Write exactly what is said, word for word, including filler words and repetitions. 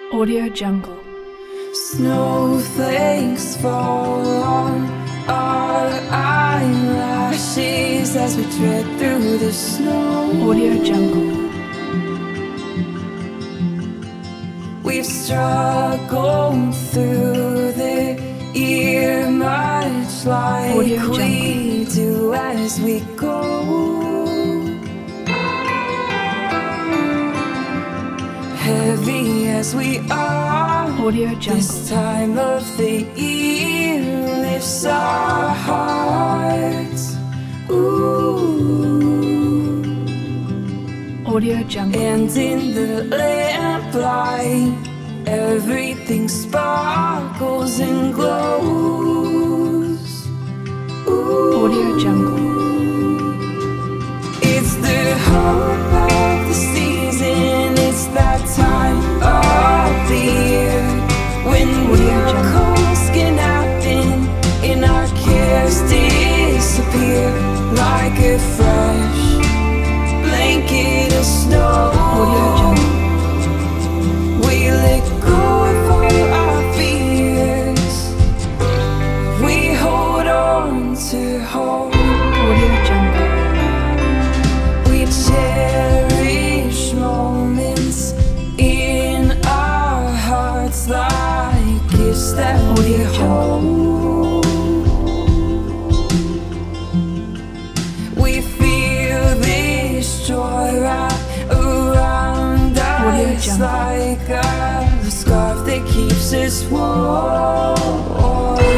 Audio Jungle. Snowflakes fall on our eyelashes as we tread through the snow. Audio Jungle. We've struggled through the year much like Audio we do as we go. Heavy as we are, Audio Jungle. this time of the year lifts our hearts. Ooh. Audio Jungle. And in the lamplight, everything sparkles and glows. Ooh. Audio Jungle. It's the hope of the season. It's that time of the year when miracles can happen and our cares disappear like a fresh blanket of snow. We let go of all our fears. We hold on to hope. Audio Jungle. We cherish moments in our hearts like gifts that we hold. We feel this joy wrap around us like a scarf that keeps us warm.